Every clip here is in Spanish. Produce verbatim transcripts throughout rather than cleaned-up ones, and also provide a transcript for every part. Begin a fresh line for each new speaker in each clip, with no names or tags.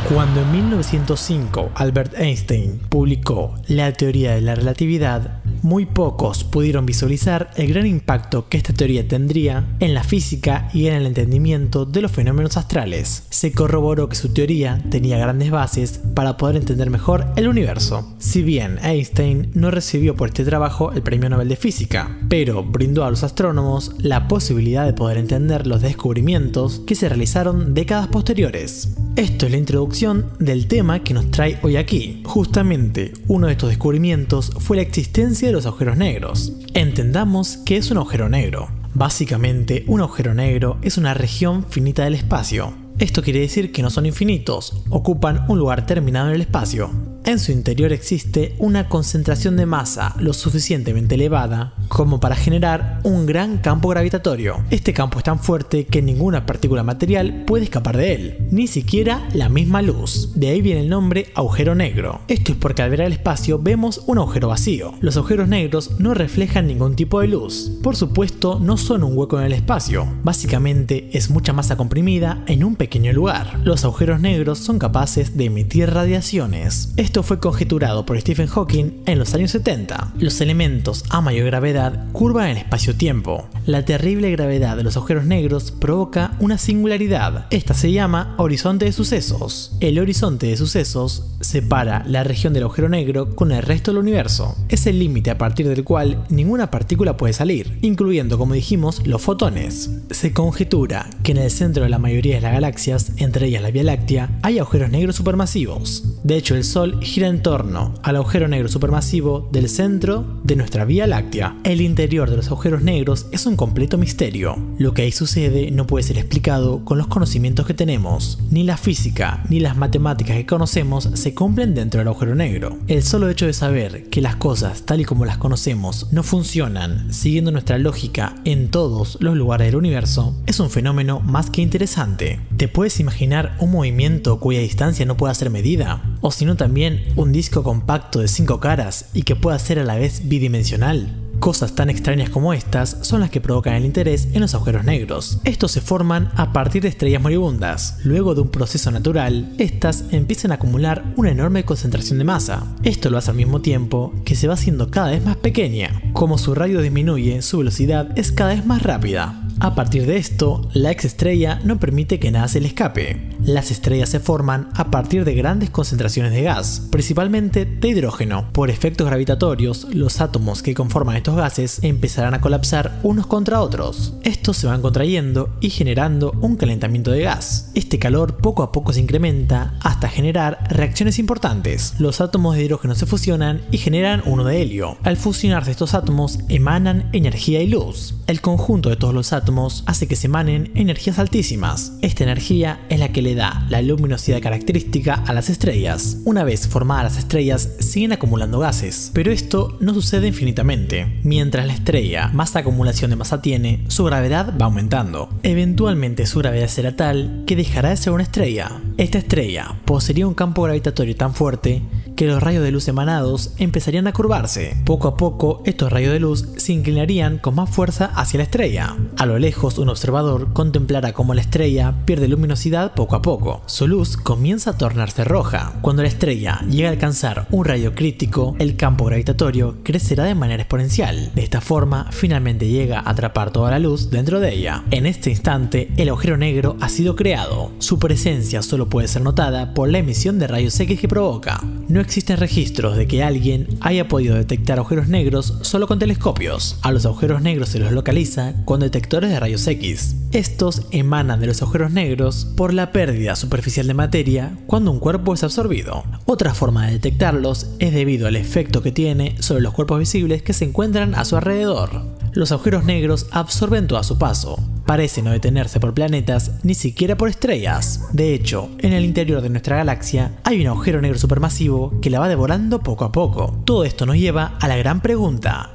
Cuando en mil novecientos cinco Albert Einstein publicó la teoría de la relatividad, muy pocos pudieron visualizar el gran impacto que esta teoría tendría en la física y en el entendimiento de los fenómenos astrales. Se corroboró que su teoría tenía grandes bases para poder entender mejor el universo. Si bien Einstein no recibió por este trabajo el Premio Nobel de Física, pero brindó a los astrónomos la posibilidad de poder entender los descubrimientos que se realizaron décadas posteriores. Esto es la introducción del tema que nos trae hoy aquí. Justamente, uno de estos descubrimientos fue la existencia de los agujeros negros. Entendamos qué es un agujero negro. Básicamente, un agujero negro es una región finita del espacio. Esto quiere decir que no son infinitos, ocupan un lugar terminado en el espacio. En su interior existe una concentración de masa lo suficientemente elevada como para generar un gran campo gravitatorio. Este campo es tan fuerte que ninguna partícula material puede escapar de él, ni siquiera la misma luz. De ahí viene el nombre agujero negro. Esto es porque al ver el espacio vemos un agujero vacío. Los agujeros negros no reflejan ningún tipo de luz. Por supuesto, no son un hueco en el espacio. Básicamente es mucha masa comprimida en un pequeño lugar. Los agujeros negros son capaces de emitir radiaciones. Esto fue conjeturado por Stephen Hawking en los años setenta. Los elementos a mayor gravedad curvan el espacio-tiempo. La terrible gravedad de los agujeros negros provoca una singularidad. Esta se llama horizonte de sucesos. El horizonte de sucesos separa la región del agujero negro con el resto del universo. Es el límite a partir del cual ninguna partícula puede salir, incluyendo, como dijimos, los fotones. Se conjetura que en el centro de la mayoría de las galaxias, entre ellas la Vía Láctea, hay agujeros negros supermasivos. De hecho, el Sol gira en torno al agujero negro supermasivo del centro de nuestra Vía Láctea. El interior de los agujeros negros es un completo misterio. Lo que ahí sucede no puede ser explicado con los conocimientos que tenemos. Ni la física ni las matemáticas que conocemos se cumplen dentro del agujero negro. El solo hecho de saber que las cosas tal y como las conocemos no funcionan siguiendo nuestra lógica en todos los lugares del universo es un fenómeno más que interesante. ¿Te puedes imaginar un movimiento cuya distancia no pueda ser medida? O si no, también un disco compacto de cinco caras y que pueda ser a la vez bidimensional. Cosas tan extrañas como estas son las que provocan el interés en los agujeros negros. Estos se forman a partir de estrellas moribundas. Luego de un proceso natural, estas empiezan a acumular una enorme concentración de masa. Esto lo hace al mismo tiempo que se va haciendo cada vez más pequeña. Como su radio disminuye, su velocidad es cada vez más rápida. A partir de esto, la exestrella no permite que nada se le escape. Las estrellas se forman a partir de grandes concentraciones de gas, principalmente de hidrógeno. Por efectos gravitatorios, los átomos que conforman estos gases empezarán a colapsar unos contra otros. Estos se van contrayendo y generando un calentamiento de gas. Este calor poco a poco se incrementa hasta generar reacciones importantes. Los átomos de hidrógeno se fusionan y generan uno de helio. Al fusionarse estos átomos emanan energía y luz. El conjunto de todos los átomos hace que se emanen energías altísimas. Esta energía es la que le da la luminosidad característica a las estrellas. Una vez formadas las estrellas, siguen acumulando gases, pero esto no sucede infinitamente. Mientras la estrella más acumulación de masa tiene, su gravedad va aumentando. Eventualmente su gravedad será tal que dejará de ser una estrella. Esta estrella poseería un campo gravitatorio tan fuerte que los rayos de luz emanados empezarían a curvarse. Poco a poco, estos rayos de luz se inclinarían con más fuerza hacia la estrella. A lo lejos, un observador contemplará cómo la estrella pierde luminosidad poco a poco. Su luz comienza a tornarse roja. Cuando la estrella llega a alcanzar un radio crítico, el campo gravitatorio crecerá de manera exponencial. De esta forma, finalmente llega a atrapar toda la luz dentro de ella. En este instante, el agujero negro ha sido creado. Su presencia solo puede ser notada por la emisión de rayos X que provoca. No existen registros de que alguien haya podido detectar agujeros negros solo con telescopios. A los agujeros negros se los localiza con detectores de rayos X. Estos emanan de los agujeros negros por la pérdida superficial de materia cuando un cuerpo es absorbido. Otra forma de detectarlos es debido al efecto que tiene sobre los cuerpos visibles que se encuentran a su alrededor. Los agujeros negros absorben todo a su paso. Parece no detenerse por planetas ni siquiera por estrellas. De hecho, en el interior de nuestra galaxia hay un agujero negro supermasivo que la va devorando poco a poco. Todo esto nos lleva a la gran pregunta: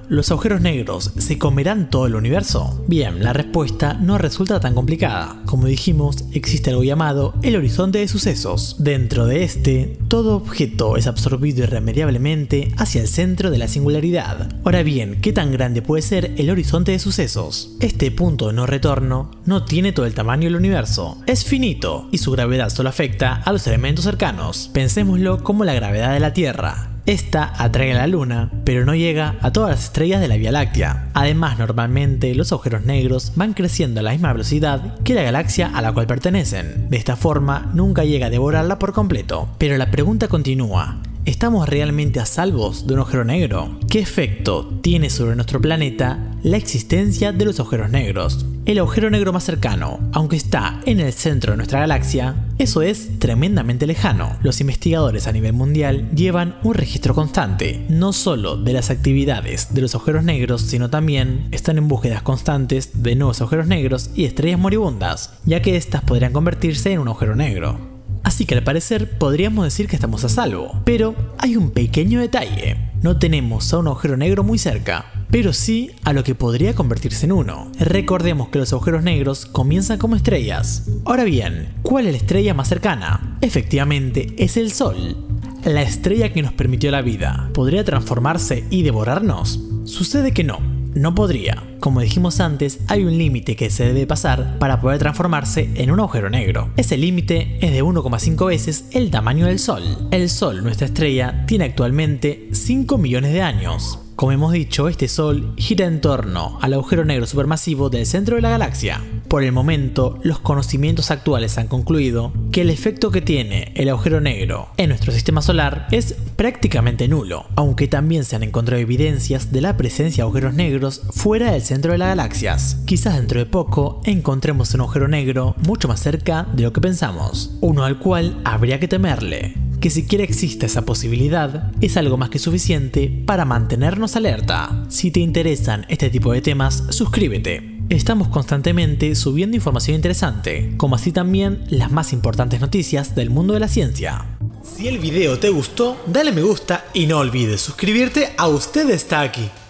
¿los agujeros negros se comerán todo el universo? Bien, la respuesta no resulta tan complicada. Como dijimos, existe algo llamado el horizonte de sucesos. Dentro de este, todo objeto es absorbido irremediablemente hacia el centro de la singularidad. Ahora bien, ¿qué tan grande puede ser el horizonte de sucesos? Este punto de no retorno no tiene todo el tamaño del universo. Es finito y su gravedad solo afecta a los elementos cercanos. Pensémoslo como la gravedad de la Tierra. Esta atrae a la Luna, pero no llega a todas las estrellas de la Vía Láctea. Además, normalmente los agujeros negros van creciendo a la misma velocidad que la galaxia a la cual pertenecen. De esta forma, nunca llega a devorarla por completo. Pero la pregunta continúa. ¿Estamos realmente a salvos de un agujero negro? ¿Qué efecto tiene sobre nuestro planeta la existencia de los agujeros negros? El agujero negro más cercano, aunque está en el centro de nuestra galaxia, eso es tremendamente lejano. Los investigadores a nivel mundial llevan un registro constante, no solo de las actividades de los agujeros negros, sino también están en búsquedas constantes de nuevos agujeros negros y estrellas moribundas, ya que estas podrían convertirse en un agujero negro. Así que al parecer podríamos decir que estamos a salvo. Pero hay un pequeño detalle. No tenemos a un agujero negro muy cerca, pero sí a lo que podría convertirse en uno. Recordemos que los agujeros negros comienzan como estrellas. Ahora bien, ¿cuál es la estrella más cercana? Efectivamente, es el Sol. La estrella que nos permitió la vida. ¿Podría transformarse y devorarnos? Sucede que no. No podría. Como dijimos antes, hay un límite que se debe pasar para poder transformarse en un agujero negro. Ese límite es de uno coma cinco veces el tamaño del Sol. El Sol, nuestra estrella, tiene actualmente cinco millones de años. Como hemos dicho, este Sol gira en torno al agujero negro supermasivo del centro de la galaxia. Por el momento, los conocimientos actuales han concluido que el efecto que tiene el agujero negro en nuestro sistema solar es prácticamente nulo, aunque también se han encontrado evidencias de la presencia de agujeros negros fuera del centro de las galaxias. Quizás dentro de poco encontremos un agujero negro mucho más cerca de lo que pensamos, uno al cual habría que temerle. Que siquiera exista esa posibilidad es algo más que suficiente para mantenernos alerta. Si te interesan este tipo de temas, suscríbete. Estamos constantemente subiendo información interesante, como así también las más importantes noticias del mundo de la ciencia. Si el video te gustó, dale me gusta y no olvides suscribirte a Usted Está Aquí.